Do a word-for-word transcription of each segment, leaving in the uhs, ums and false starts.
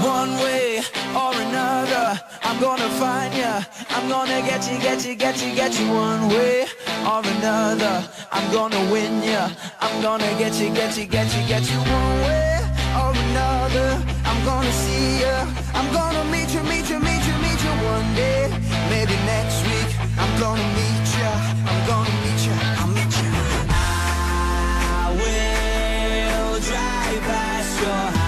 One way or another, I'm gonna find ya. I'm gonna get you, get you, get you, get you. One way or another, I'm gonna win ya. I'm gonna get you, get you, get you, get you. One way or another, I'm gonna see ya. I'm gonna meet you, meet you, meet you, meet you one day. Maybe next week, I'm gonna meet ya. I'm gonna meet ya, I'll meet ya. I will drive past your house.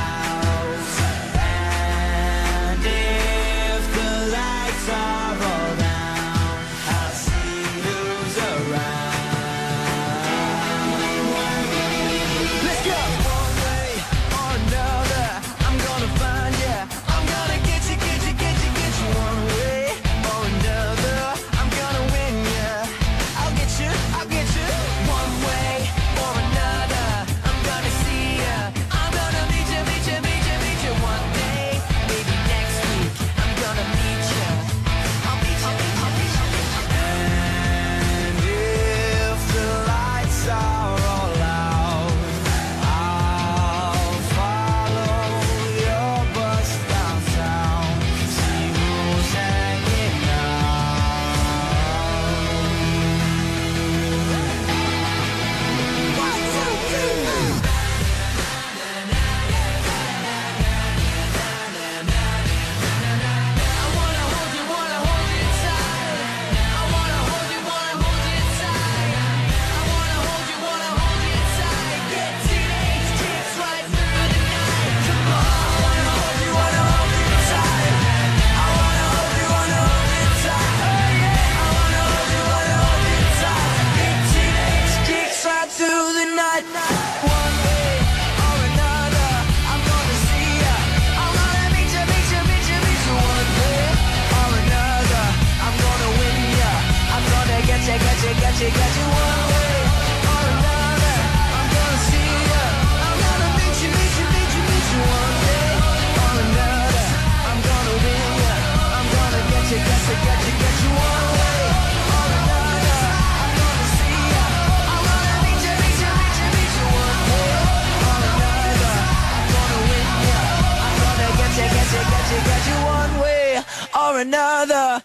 Get you, get you one way or another. I'm gonna see ya. I'm gonna meet you, meet you, meet you, meet you one day or another. I'm gonna win ya. I'm gonna get you, get you, get you, get you one way or another. I'm gonna see ya. I'm gonna meet you, meet you, meet you, meet you one day or another. I'm gonna win ya. I'm gonna get you, get you, get you, get you one way or another.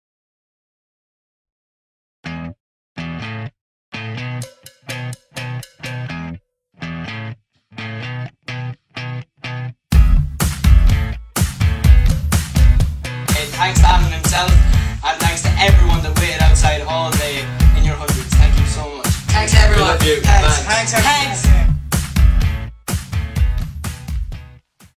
Thanks to Alan himself, and thanks to everyone that waited outside all day in your hundreds. Thank you so much. Thanks everyone. We love you. Thanks. Thanks. Thanks. Thanks.